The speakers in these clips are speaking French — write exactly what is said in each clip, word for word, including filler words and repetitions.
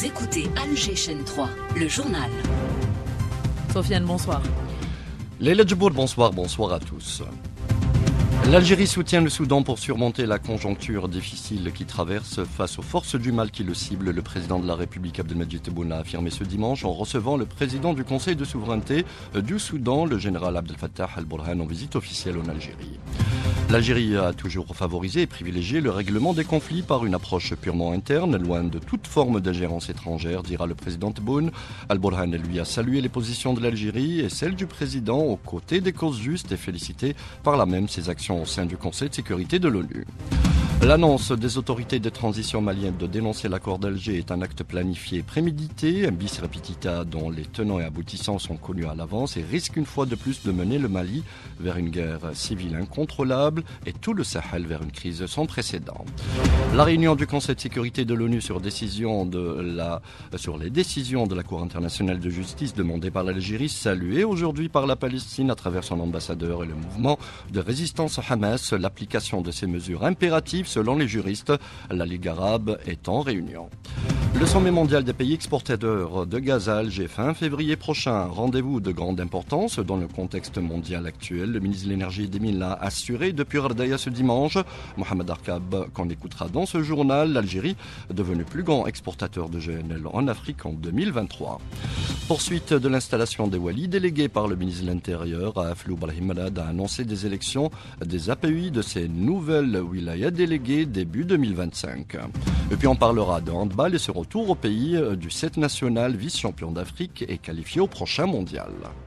Vous écoutez Alger Chaîne trois, le journal. Sofiane, bonsoir. Leila Djibour, bonsoir, bonsoir à tous. L'Algérie soutient le Soudan pour surmonter la conjoncture difficile qui traverse face aux forces du mal qui le ciblent. Le président de la République Abdelmadjid Tebboune a affirmé ce dimanche en recevant le président du Conseil de souveraineté du Soudan, le général Abdel Fattah al-Burhan, en visite officielle en Algérie. L'Algérie a toujours favorisé et privilégié le règlement des conflits par une approche purement interne, loin de toute forme d'ingérence étrangère, dira le président Tebboune. Al-Burhan, lui, a salué les positions de l'Algérie et celles du président aux côtés des causes justes et félicité par là même ses actions au sein du Conseil de sécurité de l'ONU. L'annonce des autorités de transition maliennes de dénoncer l'accord d'Alger est un acte planifié et prémédité, un bis repetita dont les tenants et aboutissants sont connus à l'avance et risque une fois de plus de mener le Mali vers une guerre civile incontrôlable et tout le Sahel vers une crise sans précédent. La réunion du Conseil de sécurité de l'ONU sur, décision de la, sur les décisions de la Cour internationale de justice demandée par l'Algérie, saluée aujourd'hui par la Palestine à travers son ambassadeur et le mouvement de résistance Hamas, l'application de ces mesures impératives selon les juristes, la Ligue arabe est en réunion. Le sommet mondial des pays exportateurs de gaz à Alger fin février prochain. Rendez-vous de grande importance dans le contexte mondial actuel. Le ministre de l'Énergie et des Mines l'a assuré depuis Ardaya ce dimanche. Mohamed Arkab, qu'on écoutera dans ce journal, l'Algérie devenu plus grand exportateur de G N L en Afrique en deux mille vingt-trois. Poursuite de l'installation des Wali, délégué par le ministre de l'Intérieur, Aflou Brahim Malad a annoncé des élections des A P U I de ces nouvelles wilayas déléguées début deux mille vingt-cinq. Et puis on parlera de handball et ce retour au pays du sept national, vice-champion d'Afrique et qualifié au prochain mondial.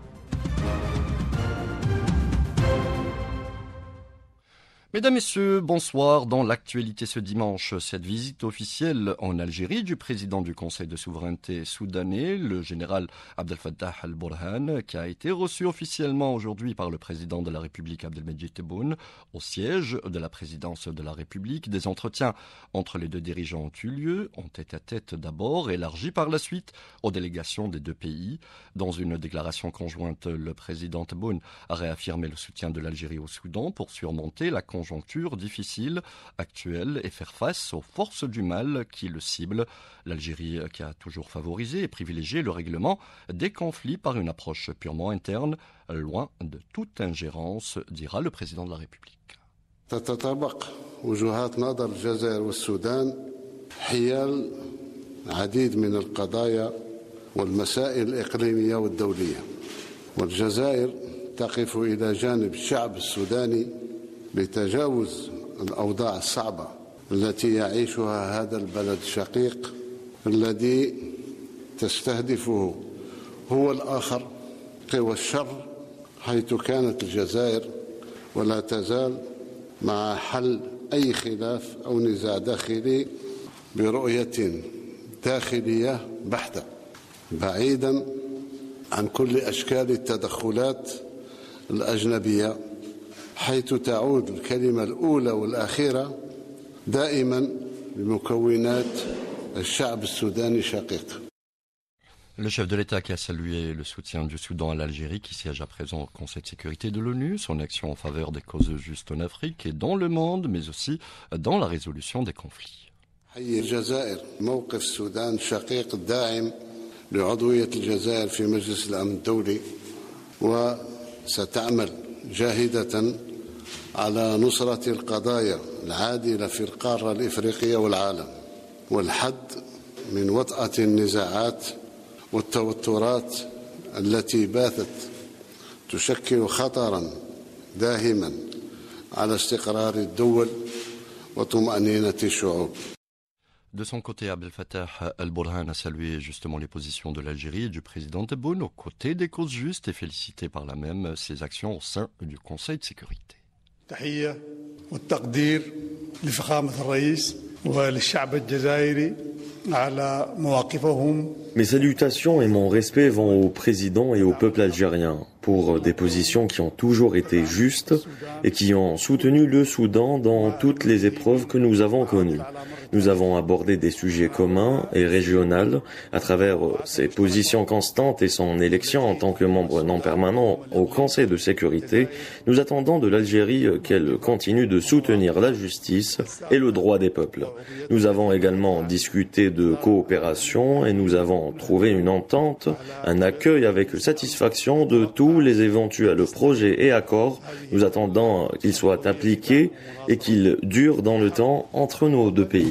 Mesdames, Messieurs, bonsoir. Dans l'actualité ce dimanche, cette visite officielle en Algérie du président du Conseil de souveraineté soudanais, le général Abdel Fattah al-Burhan, qui a été reçu officiellement aujourd'hui par le président de la République Abdelmadjid Tebboune au siège de la présidence de la République. Des entretiens entre les deux dirigeants ont eu lieu, en tête-à-tête d'abord, élargis par la suite aux délégations des deux pays. Dans une déclaration conjointe, le président Tebboune a réaffirmé le soutien de l'Algérie au Soudan pour surmonter la conjoncture conjoncture difficile actuelle et faire face aux forces du mal qui le ciblent. L'Algérie qui a toujours favorisé et privilégié le règlement des conflits par une approche purement interne, loin de toute ingérence, dira le président de la République. تتطابق وجهات نظر الجزائر والسودان حيال عديد من القضايا والمسائل الإقليمية والدولية والجزائر تقف إلى جانب الشعب السوداني لتجاوز الأوضاع الصعبة التي يعيشها هذا البلد الشقيق الذي تستهدفه هو الآخر قوى الشر، حيث كانت الجزائر ولا تزال مع حل أي خلاف أو نزاع داخلي برؤية داخلية بحتة بعيدا عن كل أشكال التدخلات الأجنبية، حيث تعود الكلمة الأولى والأخيرة دائما لمكونات الشعب السوداني شقيق. Le chef de l'État qui a salué le soutien du Soudan à l'Algérie qui siège à présent au Conseil de sécurité de l'ONU, son action en faveur des causes justes en Afrique et dans le monde, mais aussi dans la résolution des conflits. حي الجزائر موقف السودان شقيق داعم لعضوية الجزائر في مجلس الأمن الدولي وستعمل جاهدة على نصرة القضايا العادلة في القارة الإفريقية والعالم والحد من وطأة النزاعات والتوترات التي باتت تشكل خطرا داهما على استقرار الدول وطمأنينة الشعوب. De son côté, Abdel Fattah al-Burhan a salué justement les positions de l'Algérie et du président Tebboune aux côtés des causes justes et félicité par là même ses actions au sein du Conseil de sécurité. تحية والتقدير لفخامة الرئيس وللشعب الجزائري على مواقفهم. Mes salutations et mon respect vont au président et au peuple algérien pour des positions qui ont toujours été justes et qui ont soutenu le Soudan dans toutes les épreuves que nous avons connues. Nous avons abordé des sujets communs et régionaux à travers ses positions constantes et son élection en tant que membre non permanent au Conseil de sécurité. Nous attendons de l'Algérie qu'elle continue de soutenir la justice et le droit des peuples. Nous avons également discuté de coopération et nous avons trouvé une entente, un accueil avec satisfaction de tous les éventuels projets et accords. Nous attendons qu'ils soient appliqués et qu'ils durent dans le temps entre nos deux pays.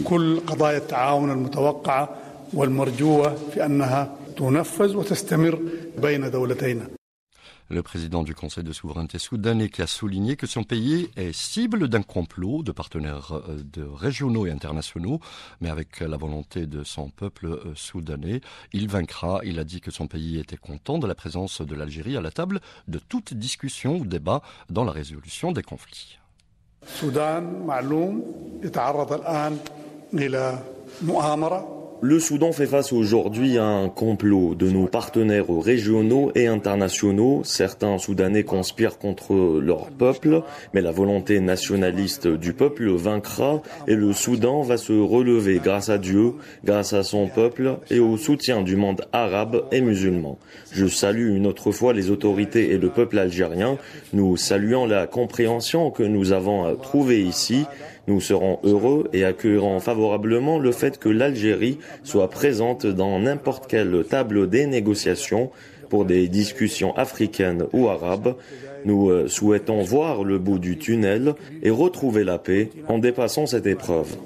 Le président du Conseil de souveraineté soudanais qui a souligné que son pays est cible d'un complot de partenaires de régionaux et internationaux, mais avec la volonté de son peuple soudanais, il vaincra. Il a dit que son pays était content de la présence de l'Algérie à la table de toute discussion ou débat dans la résolution des conflits. Le Soudan fait face aujourd'hui à un complot de nos partenaires régionaux et internationaux. Certains Soudanais conspirent contre leur peuple, mais la volonté nationaliste du peuple vaincra et le Soudan va se relever grâce à Dieu, grâce à son peuple et au soutien du monde arabe et musulman. Je salue une autre fois les autorités et le peuple algérien. Nous saluons la compréhension que nous avons trouvée ici. Nous serons heureux et accueillerons favorablement le fait que l'Algérie soit présente dans n'importe quelle table des négociations pour des discussions africaines ou arabes. Nous souhaitons voir le bout du tunnel et retrouver la paix en dépassant cette épreuve.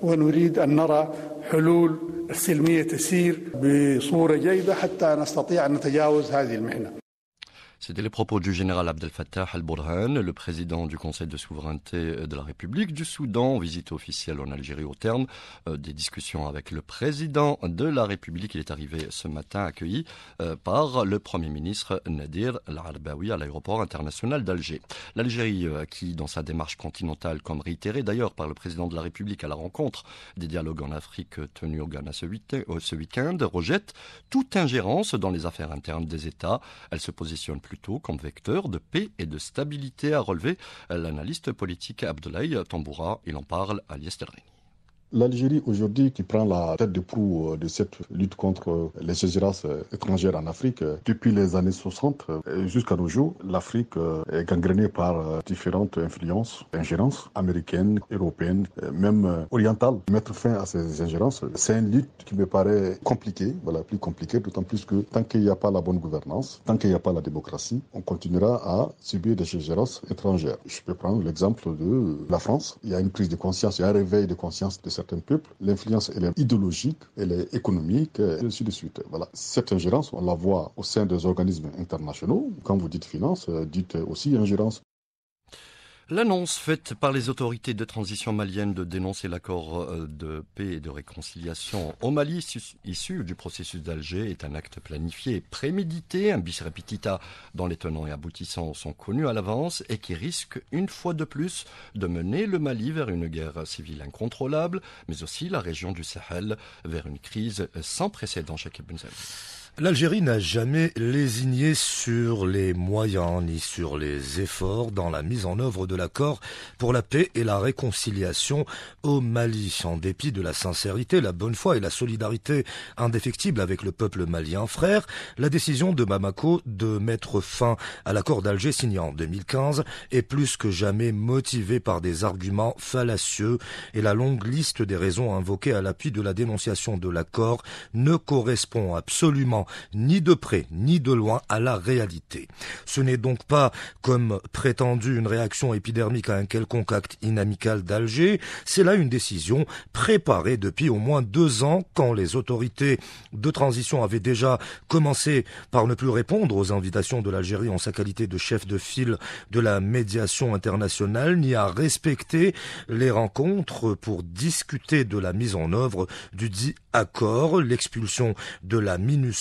C'était les propos du général Abdel Fattah al-Burhan, le président du Conseil de souveraineté de la République du Soudan, en visite officielle en Algérie au terme euh, des discussions avec le président de la République. Il est arrivé ce matin accueilli euh, par le Premier ministre Nadir al-Arbaoui à l'aéroport international d'Alger. L'Algérie euh, qui, dans sa démarche continentale, comme réitérée d'ailleurs par le président de la République à la rencontre des dialogues en Afrique tenus au Ghana ce week-end, rejette toute ingérence dans les affaires internes des États. Elle se positionne plutôt comme vecteur de paix et de stabilité, a relevé l'analyste politique Abdoulaye Tamboura. Il en parle à Lies Delreni. L'Algérie aujourd'hui qui prend la tête de proue de cette lutte contre les ingérences étrangères en Afrique, depuis les années soixante jusqu'à nos jours, l'Afrique est gangrénée par différentes influences, ingérences américaines, européennes, même orientales. Mettre fin à ces ingérences, c'est une lutte qui me paraît compliquée, voilà, plus compliquée, d'autant plus que tant qu'il n'y a pas la bonne gouvernance, tant qu'il n'y a pas la démocratie, on continuera à subir des ingérences étrangères. Je peux prendre l'exemple de la France. Il y a une prise de conscience, il y a un réveil de conscience de certains peuples. L'influence, elle est idéologique, elle est économique, et ainsi de suite. Voilà. Cette ingérence, on la voit au sein des organismes internationaux. Quand vous dites finance, dites aussi ingérence. L'annonce faite par les autorités de transition maliennes de dénoncer l'accord de paix et de réconciliation au Mali issu du processus d'Alger est un acte planifié et prémédité, un bis repetita dont les tenants et aboutissants sont connus à l'avance et qui risque une fois de plus de mener le Mali vers une guerre civile incontrôlable, mais aussi la région du Sahel vers une crise sans précédent. Chakib Benzaï. L'Algérie n'a jamais lésigné sur les moyens ni sur les efforts dans la mise en œuvre de l'accord pour la paix et la réconciliation au Mali. En dépit de la sincérité, la bonne foi et la solidarité indéfectible avec le peuple malien frère, la décision de Bamako de mettre fin à l'accord d'Alger signé en deux mille quinze est plus que jamais motivée par des arguments fallacieux et la longue liste des raisons invoquées à l'appui de la dénonciation de l'accord ne correspond absolument ni de près ni de loin à la réalité. Ce n'est donc pas, comme prétendu, une réaction épidermique à un quelconque acte inamical d'Alger, c'est là une décision préparée depuis au moins deux ans quand les autorités de transition avaient déjà commencé par ne plus répondre aux invitations de l'Algérie en sa qualité de chef de file de la médiation internationale, ni à respecter les rencontres pour discuter de la mise en œuvre du dit accord. L'expulsion de la MINUSMA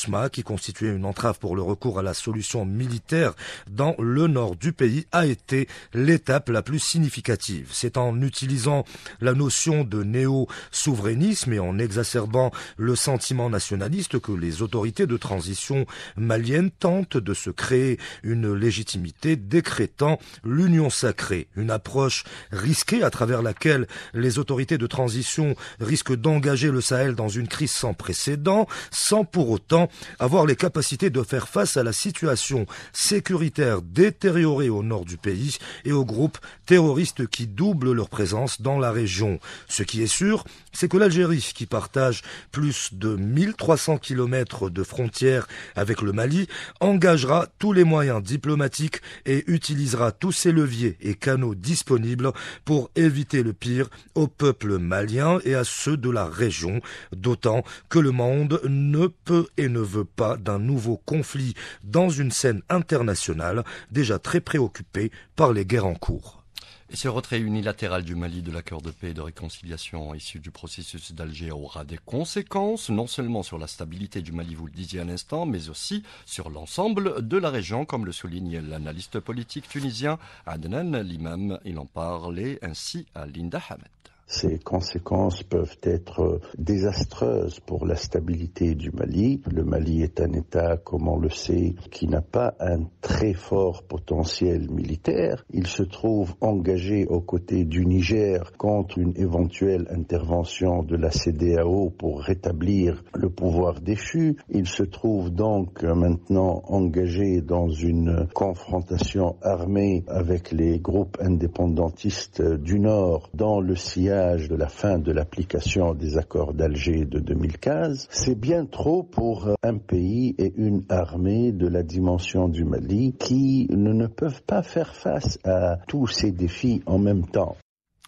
MINUSMA, qui constituait une entrave pour le recours à la solution militaire dans le nord du pays, a été l'étape la plus significative. C'est en utilisant la notion de néo-souverainisme et en exacerbant le sentiment nationaliste que les autorités de transition maliennes tentent de se créer une légitimité décrétant l'union sacrée, une approche risquée à travers laquelle les autorités de transition risquent d'engager le Sahel dans une crise sans précédent, sans pour autant avoir les capacités de faire face à la situation sécuritaire détériorée au nord du pays et aux groupes terroristes qui doublent leur présence dans la région. Ce qui est sûr, c'est que l'Algérie, qui partage plus de mille trois cents kilomètres de frontières avec le Mali, engagera tous les moyens diplomatiques et utilisera tous ses leviers et canaux disponibles pour éviter le pire au peuple malien et à ceux de la région, d'autant que le monde ne peut et ne veut pas d'un nouveau conflit dans une scène internationale déjà très préoccupée par les guerres en cours. Et ce retrait unilatéral du Mali de l'accord de paix et de réconciliation issu du processus d'Alger aura des conséquences, non seulement sur la stabilité du Mali, vous le disiez à l'instant, mais aussi sur l'ensemble de la région, comme le souligne l'analyste politique tunisien Adnan Limam. Il en parlait ainsi à Linda Hamed. Ces conséquences peuvent être désastreuses pour la stabilité du Mali. Le Mali est un État, comme on le sait, qui n'a pas un très fort potentiel militaire. Il se trouve engagé aux côtés du Niger contre une éventuelle intervention de la C D A O pour rétablir le pouvoir déchu. Il se trouve donc maintenant engagé dans une confrontation armée avec les groupes indépendantistes du Nord dans le sillage de la fin de l'application des accords d'Alger de deux mille quinze. C'est bien trop pour un pays et une armée de la dimension du Mali qui ne, ne peuvent pas faire face à tous ces défis en même temps.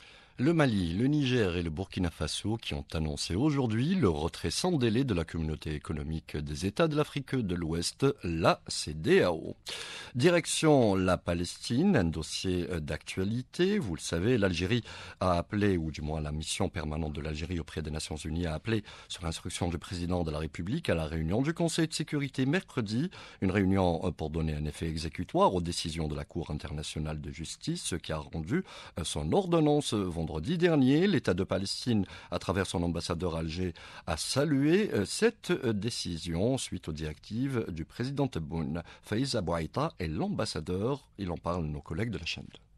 Le Mali, le Niger et le Burkina Faso qui ont annoncé aujourd'hui le retrait sans délai de la communauté économique des États de l'Afrique de l'Ouest, la C E D E A O. Direction la Palestine, un dossier d'actualité. Vous le savez, l'Algérie a appelé, ou du moins la mission permanente de l'Algérie auprès des Nations Unies a appelé, sur instruction du président de la République, à la réunion du Conseil de sécurité mercredi. Une réunion pour donner un effet exécutoire aux décisions de la Cour internationale de justice qui a rendu son ordonnance vendredi. Vendredi dernier, l'État de Palestine, à travers son ambassadeur à Alger, a salué cette décision suite aux directives du président Tebboune. Faiz Abouaïta est l'ambassadeur. Il en parle nos collègues de la chaîne deux.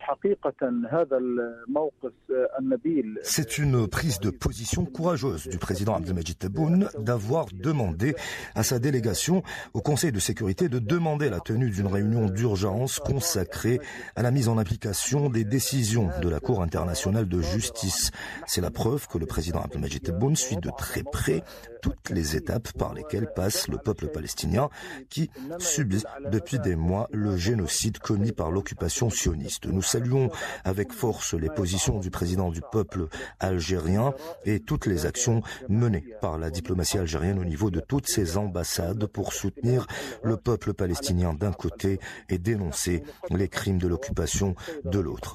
C'est une prise de position courageuse du président Abdelmadjid Tebboune d'avoir demandé à sa délégation au Conseil de sécurité de demander la tenue d'une réunion d'urgence consacrée à la mise en application des décisions de la Cour internationale de justice. C'est la preuve que le président Abdelmadjid Tebboune suit de très près toutes les étapes par lesquelles passe le peuple palestinien qui subit depuis des mois le génocide commis par l'occupation sioniste. Nous saluons avec force les positions du président du peuple algérien et toutes les actions menées par la diplomatie algérienne au niveau de toutes ses ambassades pour soutenir le peuple palestinien d'un côté et dénoncer les crimes de l'occupation de l'autre.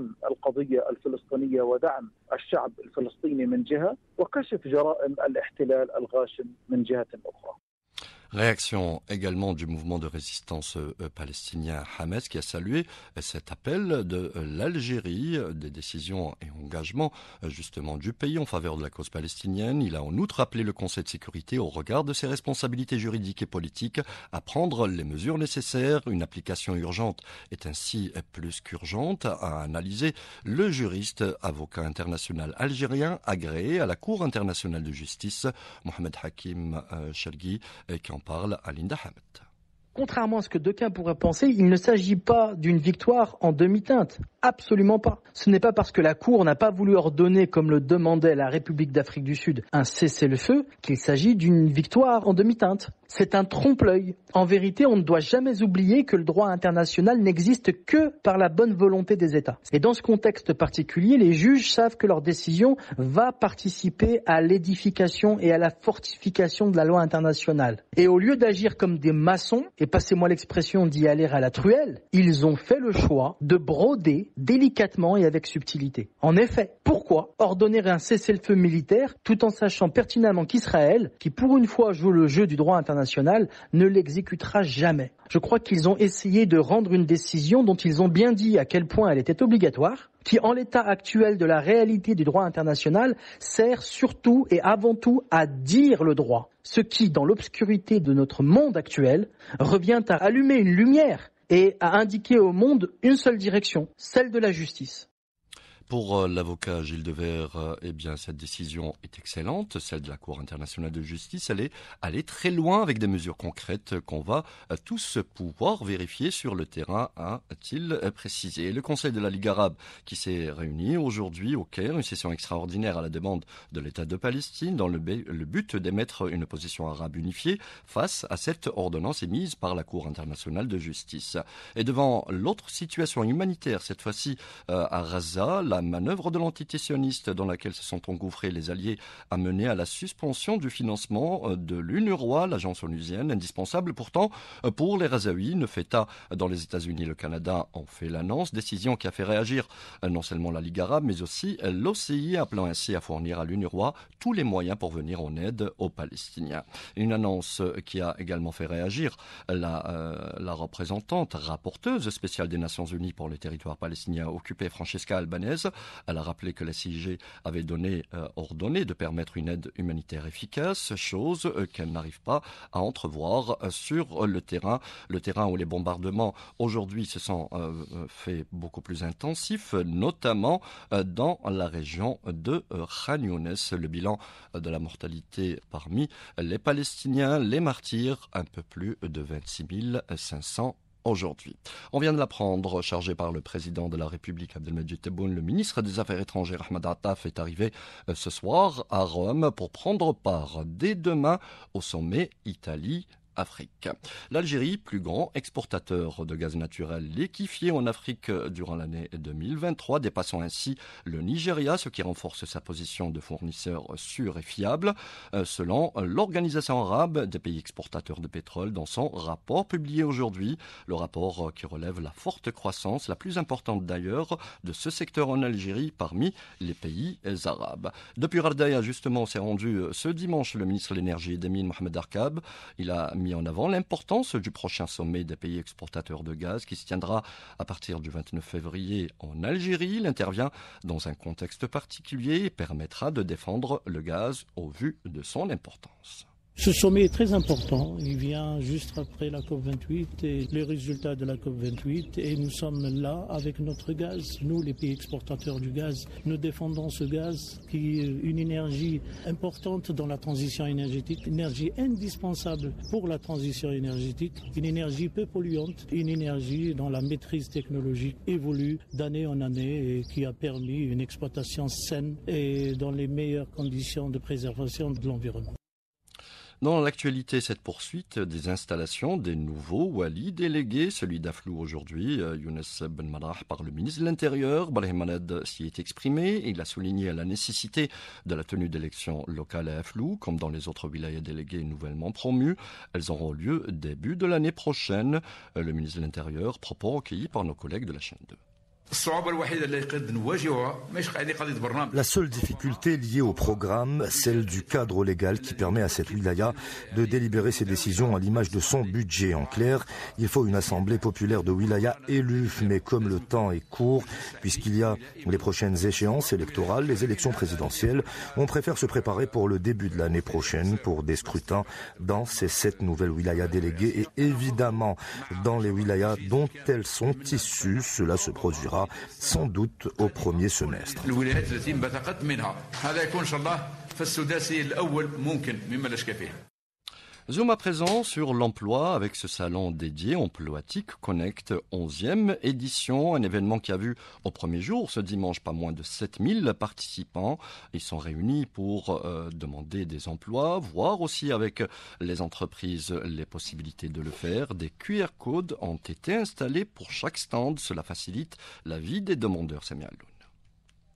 Réaction également du mouvement de résistance euh, palestinien Hamas qui a salué euh, cet appel de euh, l'Algérie, euh, des décisions et engagements euh, justement du pays en faveur de la cause palestinienne. Il a en outre appelé le Conseil de sécurité au regard de ses responsabilités juridiques et politiques à prendre les mesures nécessaires. Une application urgente est ainsi plus qu'urgente, a analysé le juriste avocat international algérien agréé à la Cour internationale de justice, Mohamed Hakim euh, Shergui, euh, qui en parle à Linda Hamed. Contrairement à ce que d'aucuns pourraient penser, il ne s'agit pas d'une victoire en demi-teinte. Absolument pas. Ce n'est pas parce que la Cour n'a pas voulu ordonner, comme le demandait la République d'Afrique du Sud, un cessez-le-feu, qu'il s'agit d'une victoire en demi-teinte. C'est un trompe-l'œil. En vérité, on ne doit jamais oublier que le droit international n'existe que par la bonne volonté des États. Et dans ce contexte particulier, les juges savent que leur décision va participer à l'édification et à la fortification de la loi internationale. Et au lieu d'agir comme des maçons et passez-moi l'expression, d'y aller à la truelle, ils ont fait le choix de broder délicatement et avec subtilité. En effet, pourquoi ordonner un cessez-le-feu militaire tout en sachant pertinemment qu'Israël, qui pour une fois joue le jeu du droit international, ne l'exécutera jamais? Je crois qu'ils ont essayé de rendre une décision dont ils ont bien dit à quel point elle était obligatoire, qui en l'état actuel de la réalité du droit international sert surtout et avant tout à dire le droit, ce qui, dans l'obscurité de notre monde actuel, revient à allumer une lumière et à indiquer au monde une seule direction, celle de la justice. Pour l'avocat Gilles Devers, eh bien, cette décision est excellente, celle de la Cour internationale de justice. Elle est allée très loin avec des mesures concrètes qu'on va tous pouvoir vérifier sur le terrain, a-t-il précisé. Le Conseil de la Ligue arabe qui s'est réuni aujourd'hui au Caire, une session extraordinaire à la demande de l'État de Palestine dans le but d'émettre une position arabe unifiée face à cette ordonnance émise par la Cour internationale de justice. Et devant l'autre situation humanitaire, cette fois-ci à Gaza, la La manœuvre de l'entité sioniste dans laquelle se sont engouffrés les Alliés a mené à la suspension du financement de l'UNRWA, l'agence onusienne, indispensable pourtant pour les Gazaouis. Ne fait à dans les États-Unis, le Canada en fait l'annonce, décision qui a fait réagir non seulement la Ligue arabe, mais aussi l'O C I, appelant ainsi à fournir à l'UNRWA tous les moyens pour venir en aide aux Palestiniens. Une annonce qui a également fait réagir la, euh, la représentante rapporteuse spéciale des Nations Unies pour les territoires palestiniens occupés, Francesca Albanese. Elle a rappelé que la C I G avait donné, euh, ordonné de permettre une aide humanitaire efficace, chose euh, qu'elle n'arrive pas à entrevoir euh, sur le terrain, le terrain où les bombardements aujourd'hui se sont euh, faits beaucoup plus intensifs, notamment euh, dans la région de euh, Khan Younes. Le bilan euh, de la mortalité parmi les Palestiniens, les martyrs, un peu plus de vingt-six mille cinq cents aujourd'hui. On vient de l'apprendre, chargé par le président de la République Abdelmadjid Tebboune, le ministre des Affaires étrangères Ahmed Attaf est arrivé ce soir à Rome pour prendre part dès demain au sommet Italie Afrique. L'Algérie, plus grand exportateur de gaz naturel liquéfié en Afrique durant l'année deux mille vingt-trois, dépassant ainsi le Nigeria, ce qui renforce sa position de fournisseur sûr et fiable, selon l'Organisation arabe des pays exportateurs de pétrole dans son rapport publié aujourd'hui. Le rapport qui relève la forte croissance, la plus importante d'ailleurs, de ce secteur en Algérie parmi les pays arabes. Depuis Rardaïa, justement, s'est rendu ce dimanche le ministre de l'Énergie et des Mines, Mohamed Arkab. Il a mis en avant l'importance du prochain sommet des pays exportateurs de gaz qui se tiendra à partir du vingt-neuf février en Algérie. Il intervient dans un contexte particulier et permettra de défendre le gaz au vu de son importance. Ce sommet est très important, il vient juste après la COP vingt-huit et les résultats de la COP vingt-huit et nous sommes là avec notre gaz. Nous, les pays exportateurs du gaz, nous défendons ce gaz qui est une énergie importante dans la transition énergétique, une énergie indispensable pour la transition énergétique, une énergie peu polluante, une énergie dont la maîtrise technologique évolue d'année en année et qui a permis une exploitation saine et dans les meilleures conditions de préservation de l'environnement. Dans l'actualité, cette poursuite des installations des nouveaux wali délégués, celui d'Aflou aujourd'hui, Younes Ben Marah, par le ministre de l'Intérieur. Brahim Maled s'y est exprimé. Il a souligné la nécessité de la tenue d'élections locales à Aflou, comme dans les autres wilayas délégués nouvellement promus. Elles auront lieu début de l'année prochaine. Le ministre de l'Intérieur, propos recueillis par nos collègues de la chaîne deux. La seule difficulté liée au programme, celle du cadre légal qui permet à cette wilaya de délibérer ses décisions à l'image de son budget. En clair, il faut une assemblée populaire de wilaya élue, mais comme le temps est court, puisqu'il y a les prochaines échéances électorales, les élections présidentielles, on préfère se préparer pour le début de l'année prochaine pour des scrutins dans ces sept nouvelles wilayas déléguées et évidemment dans les wilayas dont elles sont issues. Cela se produira sans doute au premier semestre. Zoom à présent sur l'emploi avec ce salon dédié Emploatic Connect onzième édition, un événement qui a vu au premier jour ce dimanche pas moins de sept mille participants. Ils sont réunis pour euh, demander des emplois, voir aussi avec les entreprises les possibilités de le faire. Des Q R codes ont été installés pour chaque stand, cela facilite la vie des demandeurs. Samia Alloun.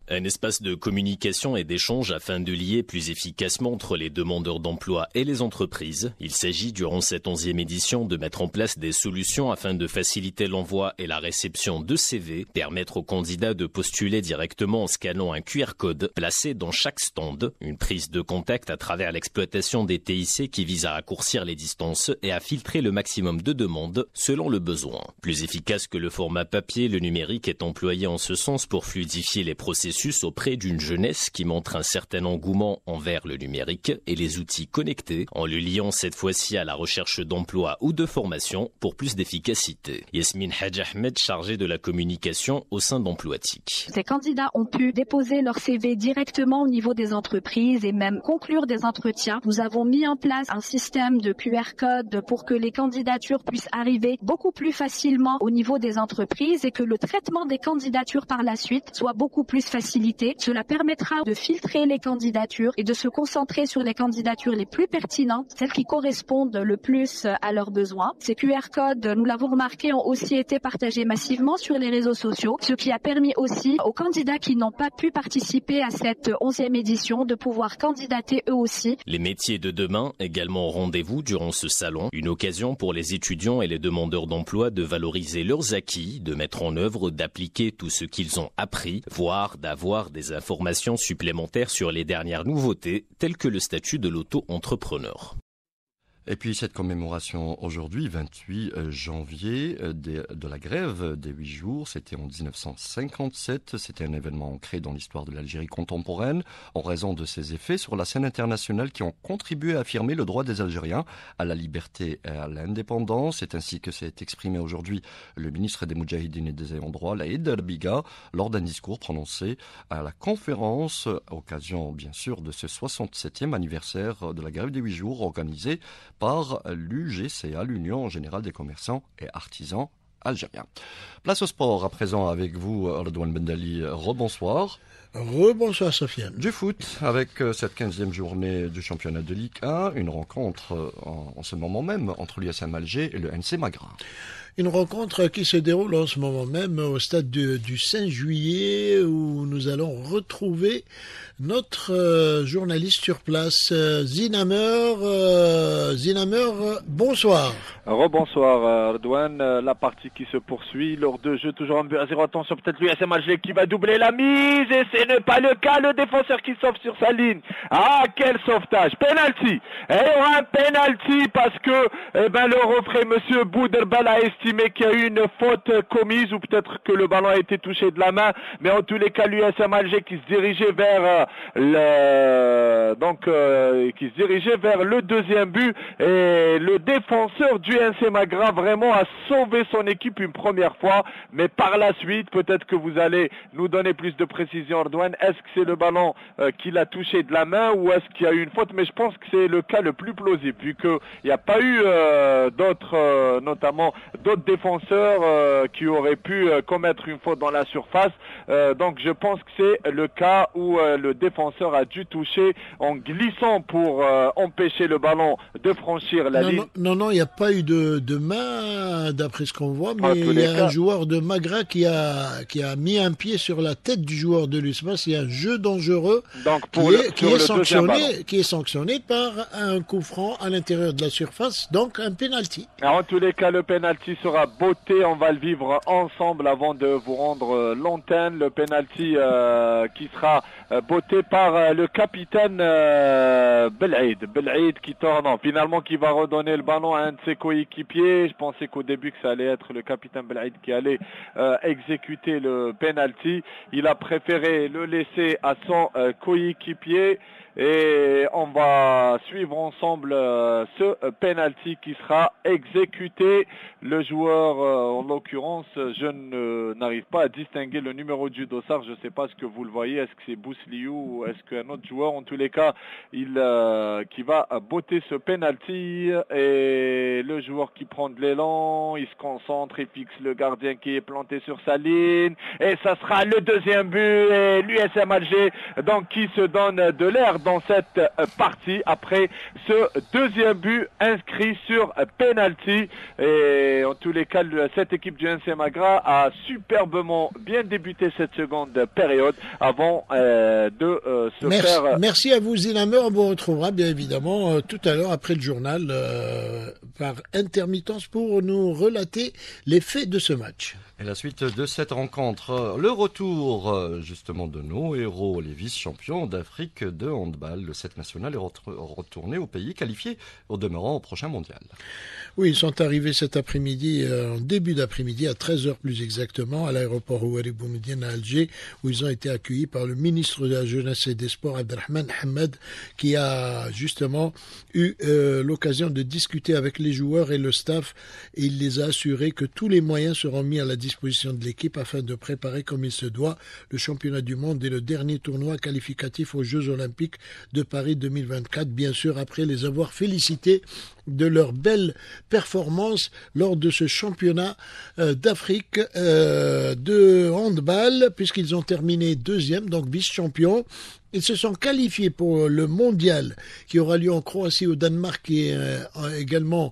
Un espace de communication et d'échange afin de lier plus efficacement entre les demandeurs d'emploi et les entreprises. Il s'agit durant cette onzième édition de mettre en place des solutions afin de faciliter l'envoi et la réception de C V, permettre aux candidats de postuler directement en scannant un Q R code placé dans chaque stand, une prise de contact à travers l'exploitation des T I C qui vise à raccourcir les distances et à filtrer le maximum de demandes selon le besoin. Plus efficace que le format papier, le numérique est employé en ce sens pour fluidifier les processus auprès d'une jeunesse qui montre un certain engouement envers le numérique et les outils connectés, en le liant cette fois-ci à la recherche d'emploi ou de formation pour plus d'efficacité. Yasmine Hadj Ahmed, chargée de la communication au sein d'Emploitic. Ces candidats ont pu déposer leur C V directement au niveau des entreprises et même conclure des entretiens. Nous avons mis en place un système de Q R code pour que les candidatures puissent arriver beaucoup plus facilement au niveau des entreprises et que le traitement des candidatures par la suite soit beaucoup plus facile. Cela permettra de filtrer les candidatures et de se concentrer sur les candidatures les plus pertinentes, celles qui correspondent le plus à leurs besoins. Ces Q R codes, nous l'avons remarqué, ont aussi été partagés massivement sur les réseaux sociaux, ce qui a permis aussi aux candidats qui n'ont pas pu participer à cette onzième édition de pouvoir candidater eux aussi. Les métiers de demain également au rendez-vous durant ce salon, une occasion pour les étudiants et les demandeurs d'emploi de valoriser leurs acquis, de mettre en œuvre, d'appliquer tout ce qu'ils ont appris, voire d'avoir avoir des informations supplémentaires sur les dernières nouveautés, telles que le statut de l'auto-entrepreneur. Et puis cette commémoration aujourd'hui, vingt-huit janvier, de, de la grève des huit jours, c'était en dix-neuf cent cinquante-sept, c'était un événement ancré dans l'histoire de l'Algérie contemporaine, en raison de ses effets sur la scène internationale qui ont contribué à affirmer le droit des Algériens à la liberté et à l'indépendance. C'est ainsi que s'est exprimé aujourd'hui le ministre des Moudjahidines et des Ayants droit, Laïd Erbiga, lors d'un discours prononcé à la conférence, à occasion bien sûr de ce soixante-septième anniversaire de la grève des huit jours organisée par l'U G C A, l'Union Générale des Commerçants et Artisans Algériens. Place au sport à présent avec vous, Redouane Bendali. Rebonsoir. Rebonsoir, Sofiane. Du foot, avec cette quinzième journée du championnat de Ligue un, une rencontre en, en ce moment même entre l'U S M Alger et le N C Magra. Une rencontre qui se déroule en ce moment même au stade de, du cinq juillet où nous allons retrouver notre euh, journaliste sur place, euh, Zinamer. Euh, Zinamer, bonsoir. Rebonsoir, Redouane. Euh, la partie qui se poursuit. Lors de jeu, toujours en but à zéro. Attention, peut-être l'U S M Alger qui va doubler la mise. Et ce n'est pas le cas. Le défenseur qui sauve sur sa ligne. Ah, quel sauvetage. Penalty. Et il y aura un penalty parce que eh ben, le refrain, monsieur Bouderbal a estimé qu'il y a eu une faute commise ou peut-être que le ballon a été touché de la main. Mais en tous les cas, l'U S M Alger qui se dirigeait vers le donc euh, qui se dirigeait vers le deuxième but et le défenseur du N C Magra vraiment a sauvé son équipe une première fois, mais par la suite peut-être que vous allez nous donner plus de précision, Redouane. Est-ce que c'est le ballon euh, qui l'a touché de la main ou est-ce qu'il y a eu une faute? Mais je pense que c'est le cas le plus plausible vu qu'il n'y a pas eu euh, d'autres euh, notamment d'autres défenseurs euh, qui auraient pu euh, commettre une faute dans la surface, euh, donc je pense que c'est le cas où euh, le défenseur a dû toucher en glissant pour euh, empêcher le ballon de franchir la non, ligne. Non, non, il n'y a pas eu de, de main, d'après ce qu'on voit, mais il y a cas. un joueur de Magra qui a, qui a mis un pied sur la tête du joueur de l'U S M A. C'est un jeu dangereux Donc pour qui, le, est, qui, est sanctionné, qui est sanctionné par un coup franc à l'intérieur de la surface, donc un penalty. Alors, en tous les cas, le penalty sera botté. On va le vivre ensemble avant de vous rendre l'antenne. Le penalty euh, qui sera euh, botté par euh, le capitaine euh, Belaïd. Belaïd qui tourne, non, finalement qui va redonner le ballon à un de ses coéquipiers. Je pensais qu'au début que ça allait être le capitaine Belaïd qui allait euh, exécuter le penalty. Il a préféré le laisser à son euh, coéquipier. Et on va suivre ensemble euh, ce penalty qui sera exécuté. Le joueur, euh, en l'occurrence, je ne n'arrive pas à distinguer le numéro du dossard. Je ne sais pas ce que vous le voyez. Est-ce que c'est Bousliou ou est-ce qu'un autre joueur? En tous les cas, Samagra, il, euh, qui va botter ce penalty. Et le joueur qui prend de l'élan, il se concentre, il fixe le gardien qui est planté sur sa ligne. Et ça sera le deuxième but. Et l'U S M Alger, donc, qui se donne de l'air dans cette partie après ce deuxième but inscrit sur penalty. Et en tous les cas, cette équipe du N C Magra a superbement bien débuté cette seconde période avant euh, de euh, se merci, faire... Merci à vous, Zinamer. On vous retrouvera bien évidemment euh, tout à l'heure après le journal euh, par intermittence pour nous relater les faits de ce match. Et la suite de cette rencontre, le retour justement de nos héros, les vice-champions d'Afrique de handball. Le sept national est retourné au pays, qualifié au demeurant au prochain mondial. Oui, ils sont arrivés cet après-midi, euh, en début d'après-midi, à treize heures plus exactement, à l'aéroport Ouari Boumediene à Alger, où ils ont été accueillis par le ministre de la Jeunesse et des Sports, Abdelrahman Hamad, qui a justement eu euh, l'occasion de discuter avec les joueurs et le staff, et il les a assurés que tous les moyens seront mis à la disposition de l'équipe afin de préparer comme il se doit le championnat du monde et le dernier tournoi qualificatif aux Jeux Olympiques de Paris deux mille vingt-quatre, bien sûr après les avoir félicités de leur belle performance lors de ce championnat euh, d'Afrique euh, de handball, puisqu'ils ont terminé deuxième, donc vice-champions. Ils se sont qualifiés pour le mondial qui aura lieu en Croatie, au Danemark et euh, également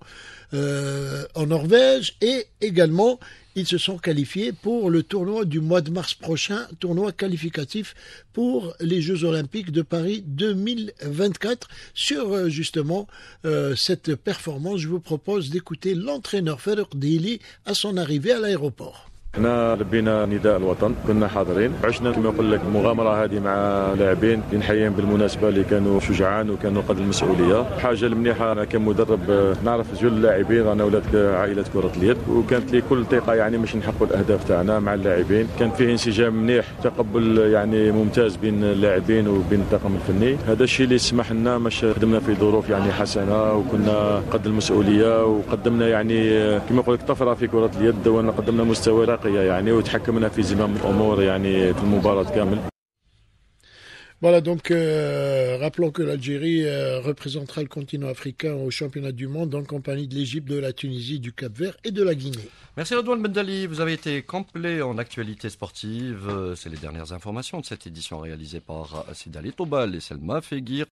euh, en Norvège, et également ils se sont qualifiés pour le tournoi du mois de mars prochain, tournoi qualificatif pour les Jeux Olympiques de Paris deux mille vingt-quatre. Sur justement euh, cette performance, je vous propose d'écouter l'entraîneur Farouk Dili à son arrivée à l'aéroport. احنا لبينا نداء الوطن، كنا حاضرين، عشنا كما نقول لك المغامره هذه مع لاعبين اللي نحييهم بالمناسبه اللي كانوا شجعان وكانوا قد المسؤوليه. حاجه المليحه انا كمدرب نعرف جل اللاعبين، رانا اولاد عائله كره اليد، وكانت لي كل ثقه يعني باش نحققوا الاهداف تاعنا مع اللاعبين. كان فيه انسجام مليح، تقبل يعني ممتاز بين اللاعبين وبين الطاقم الفني. هذا الشيء اللي سمح لنا باش خدمنا في ظروف يعني حسنه، وكنا قد المسؤوليه، وقدمنا يعني كما نقول لك طفره في كره اليد، وقدمنا مستوى يعني وتحكمنا في زمام الامور يعني في المباراه كامل. Voilà, donc euh, rappelons que l'Algérie euh, représentera le continent africain au championnat du monde en compagnie de l'Égypte, de la Tunisie, du Cap-Vert et de la Guinée. Merci Redouane Bendali, vous avez été complet en actualité sportive. C'est les dernières informations de cette édition réalisée par Sidali Tobal et Selma Feguir.